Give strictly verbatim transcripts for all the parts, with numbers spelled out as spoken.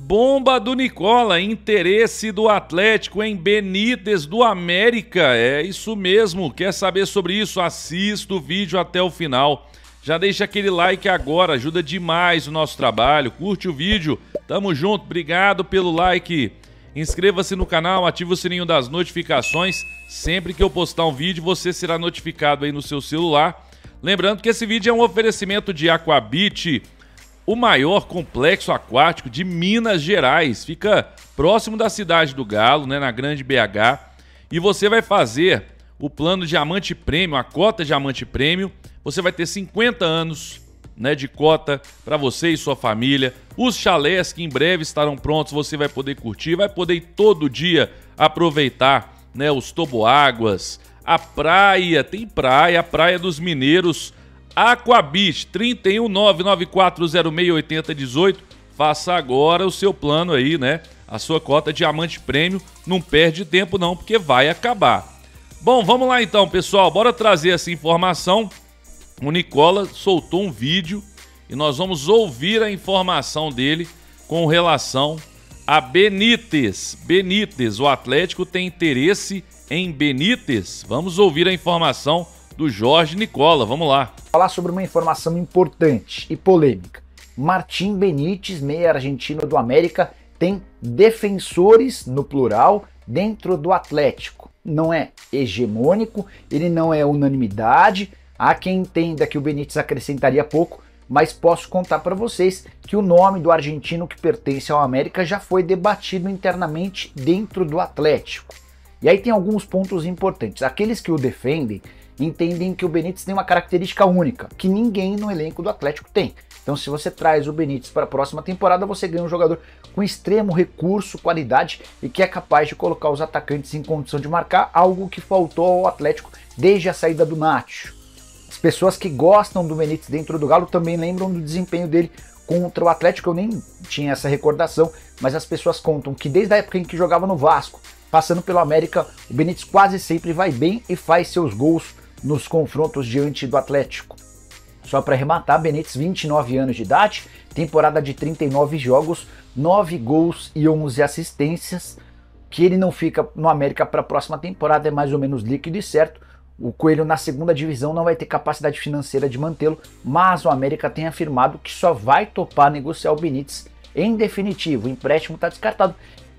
Bomba do Nicola, interesse do Atlético em Benítez do América. É isso mesmo, quer saber sobre isso? Assista o vídeo até o final. Já deixa aquele like agora, ajuda demais o nosso trabalho. Curte o vídeo, tamo junto, obrigado pelo like. Inscreva-se no canal, ative o sininho das notificações. Sempre que eu postar um vídeo, você será notificado aí no seu celular. Lembrando que esse vídeo é um oferecimento de Aquabit, o maior complexo aquático de Minas Gerais. Fica próximo da cidade do Galo, né, na Grande B H. E você vai fazer o plano Diamante Prêmio, a cota Diamante Prêmio. Você vai ter cinquenta anos, né, de cota para você e sua família. Os chalés que em breve estarão prontos, você vai poder curtir, vai poder todo dia aproveitar, né, os toboáguas, a praia, tem praia, a Praia dos Mineiros. Aquabit, trinta e um, nove nove quatro zero seis, oito zero um oito. Faça agora o seu plano aí, né? A sua cota Diamante Prêmio. Não perde tempo não, porque vai acabar. Bom, vamos lá então, pessoal. Bora trazer essa informação. O Nicola soltou um vídeo e nós vamos ouvir a informação dele com relação a Benítez. Benítez, o Atlético tem interesse em Benítez? Vamos ouvir a informação do Jorge Nicola, vamos lá. Falar sobre uma informação importante e polêmica. Martim Benítez, meia argentino do América, tem defensores, no plural, dentro do Atlético. Não é hegemônico, ele não é unanimidade. Há quem entenda que o Benítez acrescentaria pouco, mas posso contar para vocês que o nome do argentino que pertence ao América já foi debatido internamente dentro do Atlético. E aí tem alguns pontos importantes. Aqueles que o defendem entendem que o Benítez tem uma característica única, que ninguém no elenco do Atlético tem. Então se você traz o Benítez para a próxima temporada, você ganha um jogador com extremo recurso, qualidade e que é capaz de colocar os atacantes em condição de marcar, algo que faltou ao Atlético desde a saída do Nacho. As pessoas que gostam do Benítez dentro do Galo também lembram do desempenho dele contra o Atlético. Eu nem tinha essa recordação, mas as pessoas contam que desde a época em que jogava no Vasco, passando pelo América, o Benítez quase sempre vai bem e faz seus gols nos confrontos diante do Atlético. Só para arrematar, Benítez, vinte e nove anos de idade, temporada de trinta e nove jogos, nove gols e onze assistências. Que ele não fica no América para a próxima temporada é mais ou menos líquido e certo. O Coelho na segunda divisão não vai ter capacidade financeira de mantê-lo, mas o América tem afirmado que só vai topar negociar o Benítez em definitivo. O empréstimo está descartado.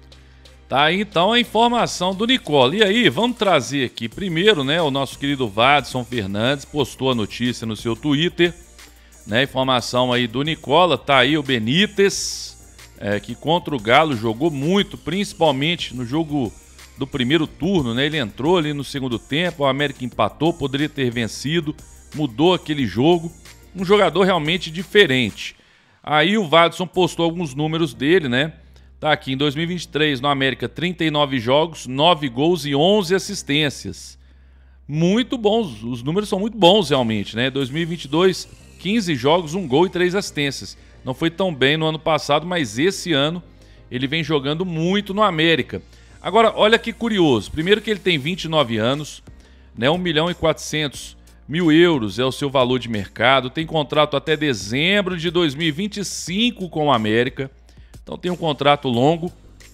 Tá aí então a informação do Nicola. E aí, vamos trazer aqui primeiro, né, o nosso querido Vadson Fernandes postou a notícia no seu Twitter, né, informação aí do Nicola. Tá aí o Benítez, é, que contra o Galo jogou muito, principalmente no jogo do primeiro turno, né, ele entrou ali no segundo tempo, o América empatou, poderia ter vencido, mudou aquele jogo, um jogador realmente diferente. Aí o Vadson postou alguns números dele, né? Tá aqui, em dois mil e vinte e três, no América, trinta e nove jogos, nove gols e onze assistências. Muito bons, os números são muito bons realmente, né? dois mil e vinte e dois, quinze jogos, um gol e três assistências. Não foi tão bem no ano passado, mas esse ano ele vem jogando muito no América. Agora, olha que curioso. Primeiro que ele tem vinte e nove anos, né? um milhão e quatrocentos mil euros é o seu valor de mercado. Tem contrato até dezembro de dois mil e vinte e cinco com o América. Então tem um contrato longo,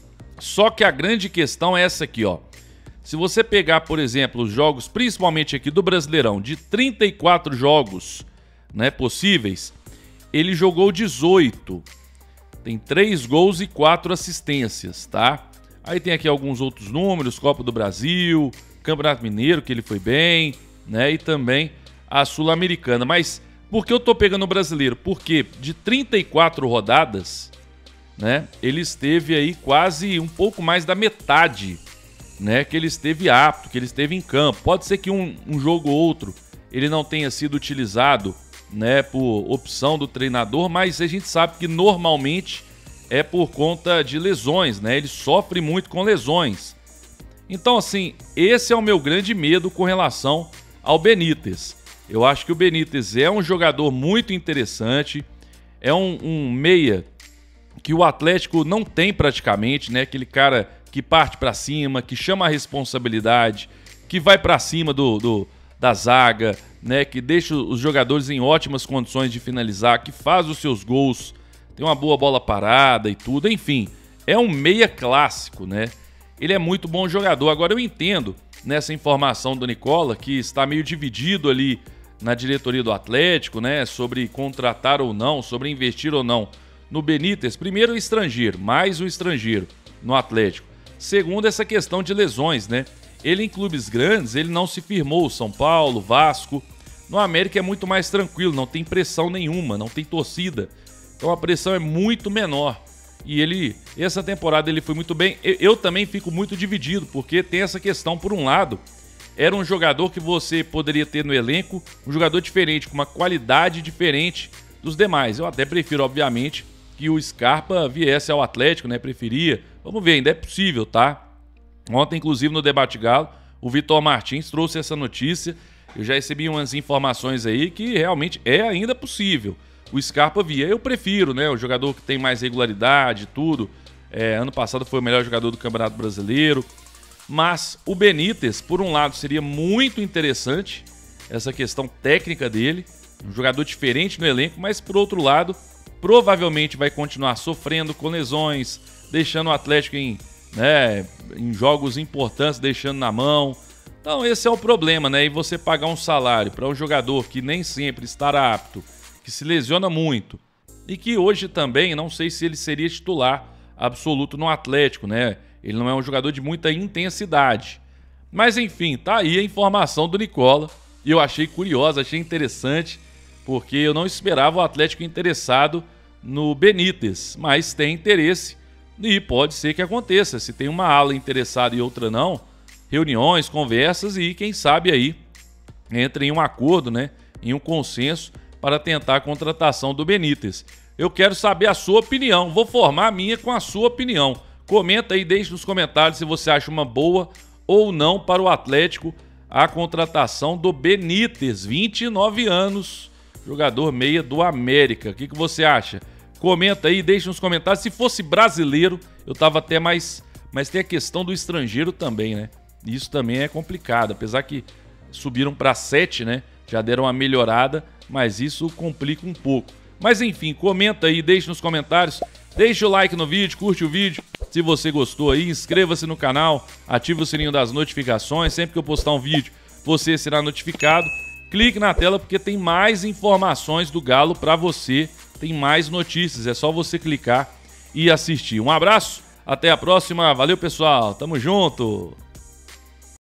só que a grande questão é essa aqui, ó. Se você pegar, por exemplo, os jogos, principalmente aqui do Brasileirão, de trinta e quatro jogos, né, possíveis, ele jogou dezoito. Tem três gols e quatro assistências, tá? Aí tem aqui alguns outros números, Copa do Brasil, Campeonato Mineiro, que ele foi bem, né, e também a Sul-Americana. Mas por que eu tô pegando o Brasileiro? Porque de trinta e quatro rodadas, né, ele esteve aí quase um pouco mais da metade, né, que ele esteve apto, que ele esteve em campo. Pode ser que um, um jogo ou outro ele não tenha sido utilizado, né, por opção do treinador, mas a gente sabe que normalmente é por conta de lesões, né, ele sofre muito com lesões. Então, assim, esse é o meu grande medo com relação ao Benítez. Eu acho que o Benítez é um jogador muito interessante, é um, um meia que o Atlético não tem praticamente, né? Aquele cara que parte pra cima, que chama a responsabilidade, que vai pra cima do, do, da zaga, né? Que deixa os jogadores em ótimas condições de finalizar, que faz os seus gols, tem uma boa bola parada e tudo, enfim, é um meia clássico, né? Ele é muito bom jogador. Agora eu entendo nessa informação do Nicola que está meio dividido ali na diretoria do Atlético, né, sobre contratar ou não, sobre investir ou não no Benítez. Primeiro o estrangeiro, mais o estrangeiro no Atlético. Segundo, essa questão de lesões, né? Ele em clubes grandes, ele não se firmou, São Paulo, Vasco. No América é muito mais tranquilo, não tem pressão nenhuma, não tem torcida. Então a pressão é muito menor. E ele, essa temporada ele foi muito bem. Eu, eu também fico muito dividido, porque tem essa questão, por um lado, era um jogador que você poderia ter no elenco, um jogador diferente, com uma qualidade diferente dos demais. Eu até prefiro, obviamente, que o Scarpa viesse ao Atlético, né? Preferia. Vamos ver, ainda é possível, tá? Ontem, inclusive, no Debate Galo, o Vitor Martins trouxe essa notícia. Eu já recebi umas informações aí que realmente é ainda possível. O Scarpa via, eu prefiro, né? O jogador que tem mais regularidade, tudo. É, ano passado foi o melhor jogador do Campeonato Brasileiro. Mas o Benítez, por um lado, seria muito interessante essa questão técnica dele. Um jogador diferente no elenco, mas por outro lado, provavelmente vai continuar sofrendo com lesões, deixando o Atlético em, né, em jogos importantes, deixando na mão. Então esse é o problema, né? E você pagar um salário para um jogador que nem sempre estará apto, que se lesiona muito e que hoje também não sei se ele seria titular absoluto no Atlético, né? Ele não é um jogador de muita intensidade. Mas enfim, tá aí a informação do Nicola e eu achei curiosa, achei interessante, porque eu não esperava o Atlético interessado no Benítez, mas tem interesse e pode ser que aconteça. Se tem uma ala interessada e outra não, reuniões, conversas e quem sabe aí entre em um acordo, né, em um consenso para tentar a contratação do Benítez. Eu quero saber a sua opinião, vou formar a minha com a sua opinião. Comenta aí, deixe nos comentários se você acha uma boa ou não para o Atlético a contratação do Benítez, vinte e nove anos, jogador meia do América. O que, que você acha? Comenta aí, deixe nos comentários. Se fosse brasileiro, eu tava até mais... Mas tem a questão do estrangeiro também, né? Isso também é complicado, apesar que subiram para sete, né? Já deram uma melhorada, mas isso complica um pouco. Mas enfim, comenta aí, deixe nos comentários, deixe o like no vídeo, curte o vídeo. Se você gostou aí, inscreva-se no canal, ative o sininho das notificações. Sempre que eu postar um vídeo, você será notificado. Clique na tela porque tem mais informações do Galo para você. Tem mais notícias, é só você clicar e assistir. Um abraço, até a próxima. Valeu, pessoal. Tamo junto.